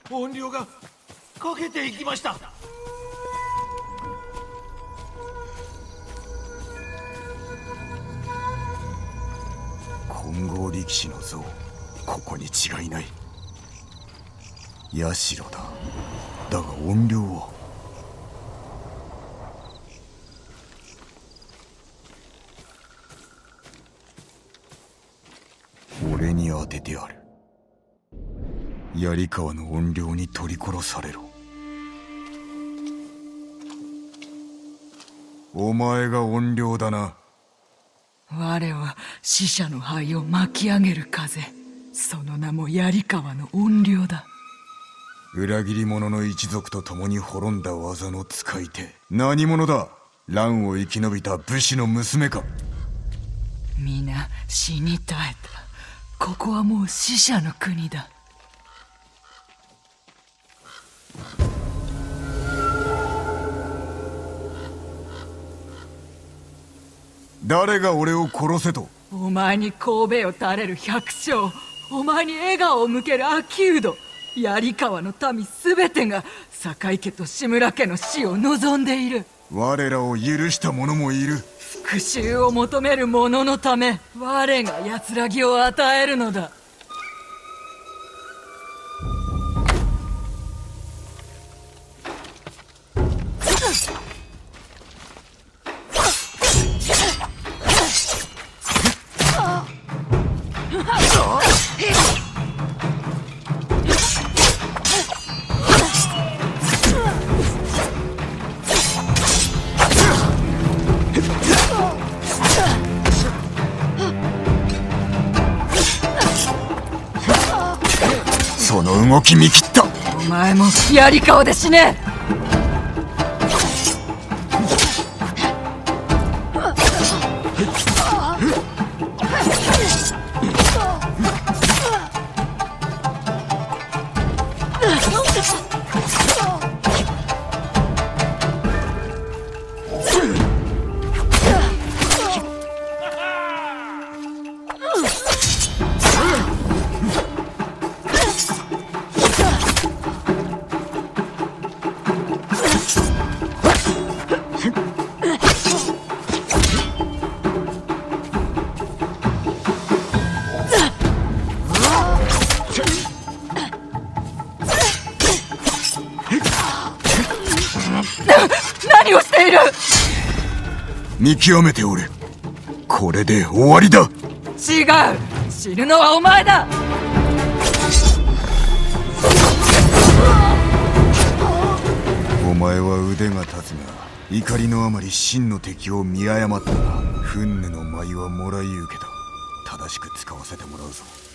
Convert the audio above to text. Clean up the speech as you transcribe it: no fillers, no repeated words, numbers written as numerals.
怨霊がかけていきました。 金剛力士の像、ここに違いない。社だ。だが怨霊は。俺に当ててある。槍川の怨霊に取り殺されろ。お前が怨霊だな。 我は死者の灰を巻き上げる風、その名も槍川の怨霊だ。 裏切り者の一族と共に滅んだ技の使い手。何者だ。乱を生き延びた武士の娘か。 皆死に絶えた。ここはもう死者の国だ。 誰が俺を殺せと。 お前に神戸を垂れる百姓、お前に笑顔を向ける秋人、槍川の民すべてが堺家と志村家の死を望んでいる。 我らを許した者もいる。 復讐を求める者のため、我が安らぎを与えるのだ。 その動き見切った。 お前も槍川で死ね。何をしている。 見極めておれ。これで終わりだ。 違う、死ぬのはお前だ。 お前は腕が立つが、怒りのあまり真の敵を見誤ったな。憤怒の舞はもらい受けた。正しく使わせてもらうぞ。